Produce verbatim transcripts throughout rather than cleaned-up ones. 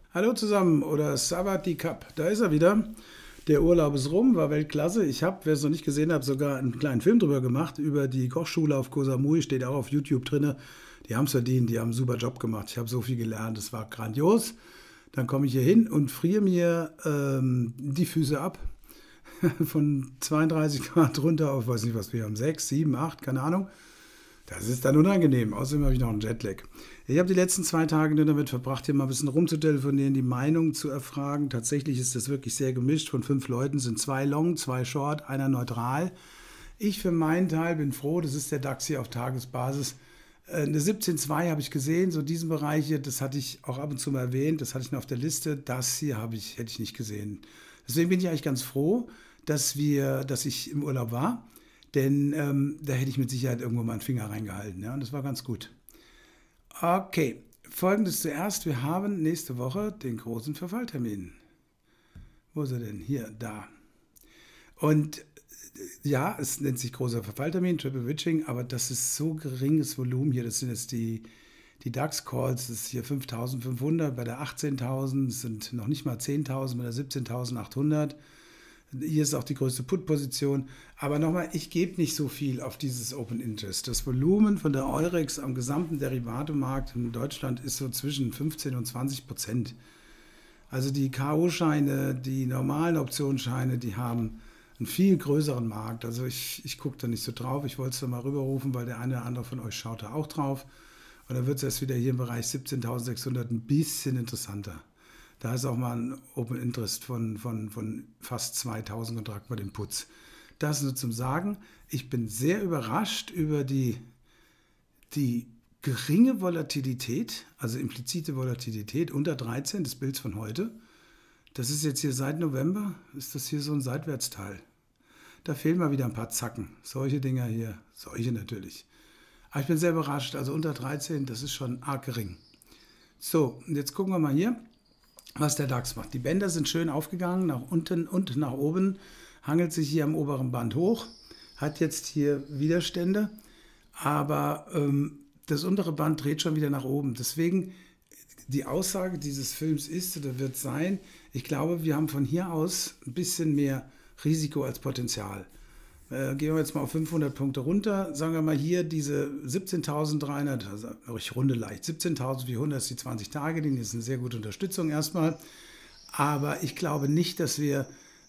Hallo zusammen oder Savati Cup, da ist er wieder. Der Urlaub ist rum, war Weltklasse. Ich habe, wer es noch nicht gesehen hat, sogar einen kleinen Film drüber gemacht, über die Kochschule auf Koh Samui, steht auch auf YouTube drin. Die haben es verdient, die haben einen super Job gemacht. Ich habe so viel gelernt, es war grandios. Dann komme ich hier hin und friere mir ähm, die Füße ab. Von zweiunddreißig Grad runter auf, weiß nicht was wir haben, sechs, sieben, acht, keine Ahnung. Das ist dann unangenehm. Außerdem habe ich noch einen Jetlag. Ich habe die letzten zwei Tage nur damit verbracht, hier mal ein bisschen rumzutelefonieren, die Meinung zu erfragen. Tatsächlich ist das wirklich sehr gemischt. Von fünf Leuten sind zwei long, zwei short, einer neutral. Ich für meinen Teil bin froh, das ist der DAX hier auf Tagesbasis. Eine siebzehn Komma zwei habe ich gesehen, so diesen Bereich hier, das hatte ich auch ab und zu mal erwähnt, das hatte ich noch auf der Liste. Das hier habe ich, hätte ich nicht gesehen. Deswegen bin ich eigentlich ganz froh, dass, wir, dass ich im Urlaub war. Denn ähm, da hätte ich mit Sicherheit irgendwo mal einen Finger reingehalten. Ja? Und das war ganz gut. Okay, folgendes zuerst. Wir haben nächste Woche den großen Verfalltermin. Wo ist er denn? Hier, da. Und ja, es nennt sich großer Verfalltermin, Triple Witching, aber das ist so geringes Volumen hier. Das sind jetzt die, die DAX-Calls. Das ist hier fünftausendfünfhundert, bei der achtzehntausend, das sind noch nicht mal zehntausend, bei der siebzehntausendachthundert. Hier ist auch die größte Put-Position. Aber nochmal, ich gebe nicht so viel auf dieses Open Interest. Das Volumen von der Eurex am gesamten Derivatemarkt in Deutschland ist so zwischen fünfzehn und zwanzig Prozent. Also die K O-Scheine, die normalen Optionsscheine, die haben einen viel größeren Markt. Also ich, ich gucke da nicht so drauf. Ich wollte es da mal rüberrufen, weil der eine oder andere von euch schaut da auch drauf. Und dann wird es erst wieder hier im Bereich siebzehntausendsechshundert ein bisschen interessanter. Da ist auch mal ein Open Interest von, von, von fast zweitausend Kontrakten bei dem Putz. Das nur zum Sagen. Ich bin sehr überrascht über die, die geringe Volatilität, also implizite Volatilität unter dreizehn des Bilds von heute. Das ist jetzt hier seit November, ist das hier so ein Seitwärtsteil. Da fehlen mal wieder ein paar Zacken. Solche Dinger hier, solche natürlich. Aber ich bin sehr überrascht, also unter dreizehn, das ist schon arg gering. So, und jetzt gucken wir mal hier, was der DAX macht. Die Bänder sind schön aufgegangen, nach unten und nach oben, hangelt sich hier am oberen Band hoch, hat jetzt hier Widerstände, aber ähm, das untere Band dreht schon wieder nach oben. Deswegen die Aussage dieses Films ist oder wird sein, ich glaube, wir haben von hier aus ein bisschen mehr Risiko als Potenzial. Äh, gehen wir jetzt mal auf fünfhundert Punkte runter. Sagen wir mal hier diese siebzehntausenddreihundert, also ich runde leicht, siebzehntausendvierhundert ist die zwanzig-Tage-Linie, ist eine sehr gute Unterstützung erstmal. Aber ich glaube nicht, dass wir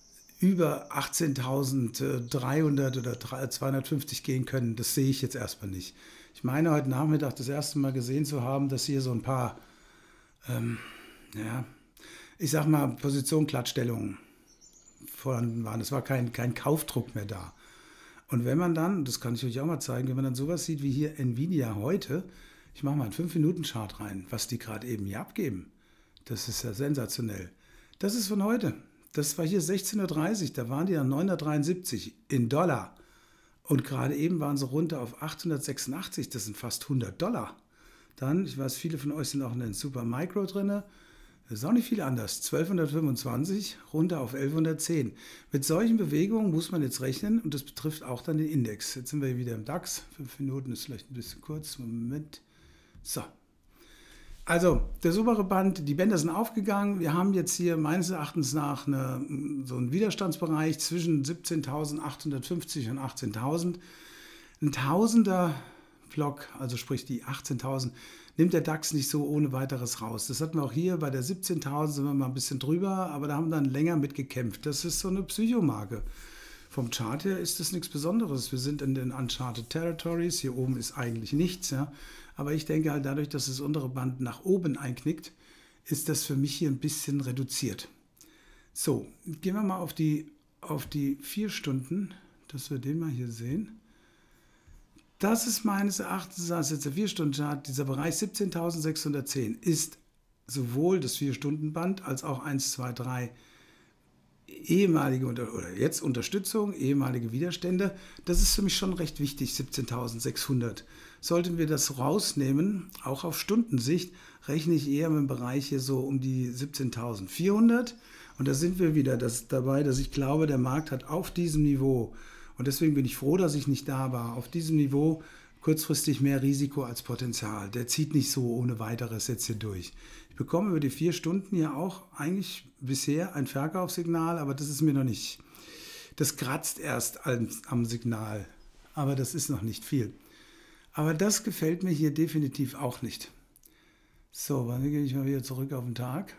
über achtzehntausenddreihundert oder zweihundertfünfzig gehen können. Das sehe ich jetzt erstmal nicht. Ich meine, heute Nachmittag das erste Mal gesehen zu haben, dass hier so ein paar, ähm, ja, ich sag mal, Position-Glattstellungen vorhanden waren. Es war kein, kein Kaufdruck mehr da. Und wenn man dann, das kann ich euch auch mal zeigen, wenn man dann sowas sieht wie hier Nvidia heute, ich mache mal einen fünf Minuten Chart rein, was die gerade eben hier abgeben, das ist ja sensationell. Das ist von heute. Das war hier sechzehn Uhr dreißig, da waren die dann neunhundertdreiundsiebzig in Dollar. Und gerade eben waren sie runter auf achthundertsechsundachtzig, das sind fast hundert Dollar. Dann, ich weiß, viele von euch sind auch in den Super Micro drin. Das ist auch nicht viel anders. zwölfhundertfünfundzwanzig runter auf elfhundertzehn. Mit solchen Bewegungen muss man jetzt rechnen und das betrifft auch dann den Index. Jetzt sind wir wieder im DAX. Fünf Minuten ist vielleicht ein bisschen kurz. Moment. So. Also, das obere Band, die Bänder sind aufgegangen. Wir haben jetzt hier meines Erachtens nach eine, so einen Widerstandsbereich zwischen siebzehntausendachthundertfünfzig und achtzehntausend. Ein Tausender Block, also sprich die achtzehntausend, nimmt der DAX nicht so ohne weiteres raus. Das hatten wir auch hier bei der siebzehntausend, sind wir mal ein bisschen drüber, aber da haben wir dann länger mit gekämpft. Das ist so eine Psychomarke. Vom Chart her ist das nichts Besonderes. Wir sind in den Uncharted Territories, hier oben ist eigentlich nichts. Ja. Aber ich denke halt dadurch, dass das untere Band nach oben einknickt, ist das für mich hier ein bisschen reduziert. So, gehen wir mal auf die, auf die vier Stunden, dass wir den mal hier sehen. Das ist meines Erachtens, das ist jetzt der vier Stunden Chart, dieser Bereich siebzehntausendsechshundertzehn ist sowohl das vier Stunden Band als auch eins, zwei, drei ehemalige oder jetzt Unterstützung, ehemalige Widerstände. Das ist für mich schon recht wichtig, siebzehntausendsechshundert. Sollten wir das rausnehmen, auch auf Stundensicht, rechne ich eher mit dem Bereich hier so um die siebzehntausendvierhundert. Und da sind wir wieder das, dabei, dass ich glaube, der Markt hat auf diesem Niveau, und deswegen bin ich froh, dass ich nicht da war, auf diesem Niveau kurzfristig mehr Risiko als Potenzial. Der zieht nicht so ohne weiteres jetzt hier durch. Ich bekomme über die vier Stunden ja auch eigentlich bisher ein Verkaufssignal, aber das ist mir noch nicht. Das kratzt erst am Signal, aber das ist noch nicht viel. Aber das gefällt mir hier definitiv auch nicht. So, dann gehe ich mal wieder zurück auf den Tag.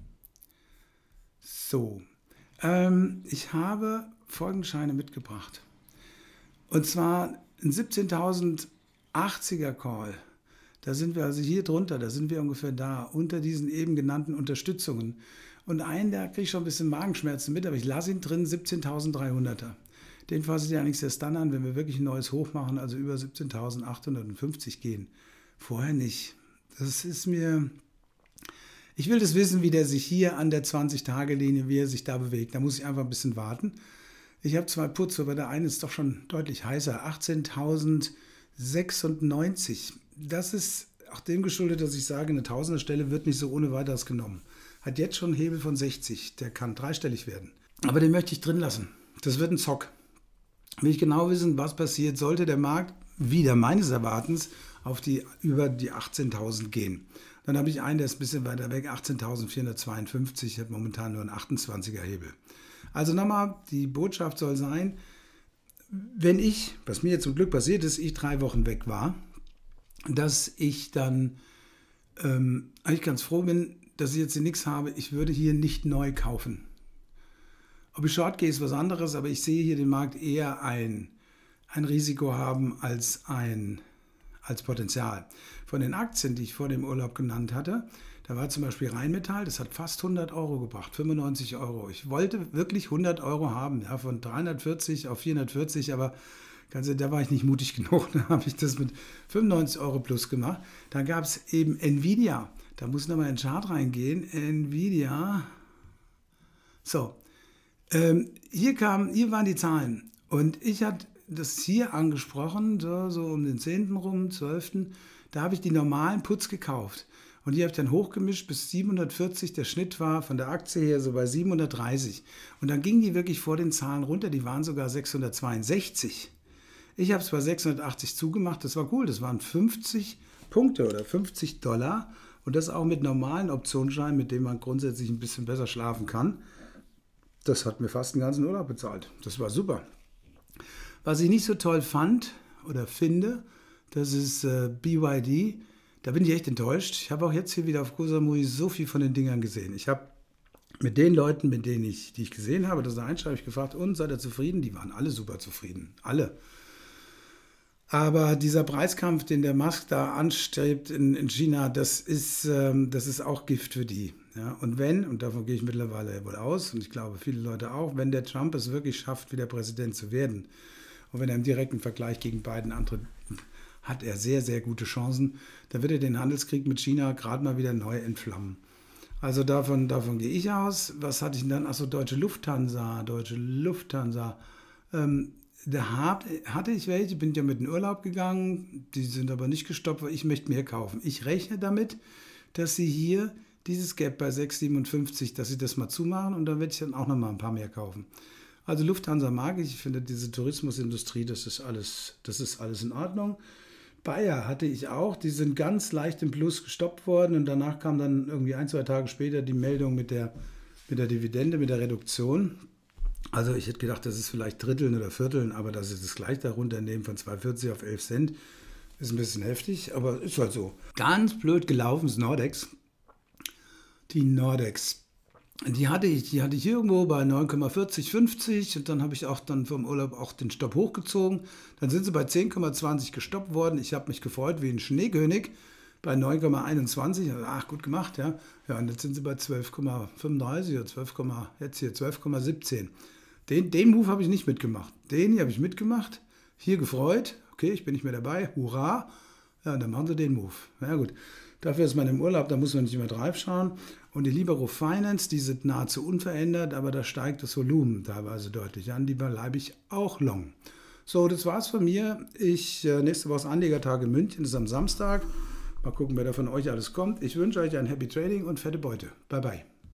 So, ähm, ich habe folgende Scheine mitgebracht. Und zwar ein siebzehntausendachziger Call. Da sind wir also hier drunter, da sind wir ungefähr da, unter diesen eben genannten Unterstützungen. Und einen, der kriegt schon ein bisschen Magenschmerzen mit, aber ich lasse ihn drin, siebzehntausenddreihunderter. Den fasse ich allerdings erst dann an, wenn wir wirklich ein neues Hoch machen, also über siebzehntausendachthundertfünfzig gehen. Vorher nicht. Das ist mir... Ich will das wissen, wie der sich hier an der zwanzig-Tage-Linie, wie er sich da bewegt. Da muss ich einfach ein bisschen warten. Ich habe zwei Puts, aber der eine ist doch schon deutlich heißer. achtzehntausendsechsundneunzig. Das ist auch dem geschuldet, dass ich sage, eine Tausenderstelle wird nicht so ohne weiteres genommen. Hat jetzt schon einen Hebel von sechzig. Der kann dreistellig werden. Aber den möchte ich drin lassen. Das wird ein Zock. Will ich genau wissen, was passiert, sollte der Markt wieder meines Erwartens auf die, über die achtzehntausend gehen. Dann habe ich einen, der ist ein bisschen weiter weg, achtzehntausendvierhundertzweiundfünfzig, hat momentan nur einen achtundzwanziger Hebel. Also nochmal, die Botschaft soll sein, wenn ich, was mir jetzt zum Glück passiert ist, ich drei Wochen weg war, dass ich dann ähm, eigentlich ganz froh bin, dass ich jetzt hier nichts habe. Ich würde hier nicht neu kaufen. Ob ich short gehe, ist was anderes, aber ich sehe hier den Markt eher ein, ein Risiko haben als ein als Potenzial. Von den Aktien, die ich vor dem Urlaub genannt hatte, da war zum Beispiel Rheinmetall, das hat fast hundert Euro gebracht, fünfundneunzig Euro. Ich wollte wirklich hundert Euro haben, ja, von dreihundertvierzig auf vierhundertvierzig, aber ganz ehrlich, da war ich nicht mutig genug, da habe ich das mit fünfundneunzig Euro plus gemacht. Dann gab es eben Nvidia, da muss ich nochmal in den Chart reingehen, Nvidia, so, ähm, hier, kam, hier waren die Zahlen und ich hatte das hier angesprochen, so, so um den zehnten rum, zwölften Da habe ich die normalen Puts gekauft. Und die habe ich dann hochgemischt bis siebenhundertvierzig. Der Schnitt war von der Aktie her so bei siebenhundertdreißig. Und dann gingen die wirklich vor den Zahlen runter. Die waren sogar sechshundertzweiundsechzig. Ich habe es bei sechshundertachtzig zugemacht. Das war cool. Das waren fünfzig Punkte oder fünfzig Dollar. Und das auch mit normalen Optionsscheinen, mit denen man grundsätzlich ein bisschen besser schlafen kann. Das hat mir fast den ganzen Urlaub bezahlt. Das war super. Was ich nicht so toll fand oder finde, das ist äh, B Y D. Da bin ich echt enttäuscht. Ich habe auch jetzt hier wieder auf Koh Samui so viel von den Dingern gesehen. Ich habe mit den Leuten, mit denen ich, die ich gesehen habe, das eine habe ich gefragt, und seid ihr zufrieden? Die waren alle super zufrieden. Alle. Aber dieser Preiskampf, den der Musk da anstrebt in, in China, das ist, ähm, das ist auch Gift für die. Ja, und wenn, und davon gehe ich mittlerweile wohl aus, und ich glaube viele Leute auch, wenn der Trump es wirklich schafft, wieder Präsident zu werden, und wenn er im direkten Vergleich gegen Biden antritt, hat er sehr, sehr gute Chancen. Da wird er den Handelskrieg mit China gerade mal wieder neu entflammen. Also davon, davon gehe ich aus. Was hatte ich denn dann? Achso, Deutsche Lufthansa, Deutsche Lufthansa. Ähm, da hab, hatte ich welche, bin ja mit in den Urlaub gegangen. Die sind aber nicht gestoppt, weil ich möchte mehr kaufen. Ich rechne damit, dass sie hier dieses Gap bei sechs Komma siebenundfünfzig, dass sie das mal zumachen und dann werde ich dann auch noch mal ein paar mehr kaufen. Also Lufthansa mag ich, ich finde diese Tourismusindustrie, das ist alles, das ist alles in Ordnung. Bayer hatte ich auch, die sind ganz leicht im Plus gestoppt worden und danach kam dann irgendwie ein, zwei Tage später die Meldung mit der, mit der Dividende, mit der Reduktion. Also ich hätte gedacht, das ist vielleicht Dritteln oder Vierteln, aber dass sie das gleich darunter nehmen von zwei Komma vierzig auf elf Cent, ist ein bisschen heftig, aber ist halt so. Ganz blöd gelaufen ist Nordex. Die Nordex. Die hatte ich, die hatte ich irgendwo bei neun Komma vierzig, fünfzig und dann habe ich auch dann vom Urlaub auch den Stopp hochgezogen. Dann sind sie bei zehn Komma zwanzig gestoppt worden. Ich habe mich gefreut wie ein Schneekönig bei neun Komma einundzwanzig. Ach, gut gemacht, ja. Ja, und jetzt sind sie bei zwölf Komma fünfunddreißig oder zwölf, jetzt hier zwölf Komma siebzehn. Den, den Move habe ich nicht mitgemacht. Den hier habe ich mitgemacht. Hier gefreut. Okay, ich bin nicht mehr dabei. Hurra. Ja, dann machen sie den Move. Ja gut. Dafür ist man im Urlaub, da muss man nicht immer drauf schauen. Und die Libero Finance, die sind nahezu unverändert, aber da steigt das Volumen teilweise deutlich an. Die bleibe ich auch long. So, das war's von mir. Ich, äh, nächste Woche ist Anlegertag in München, das ist am Samstag. Mal gucken, wer da von euch alles kommt. Ich wünsche euch ein Happy Trading und fette Beute. Bye, bye.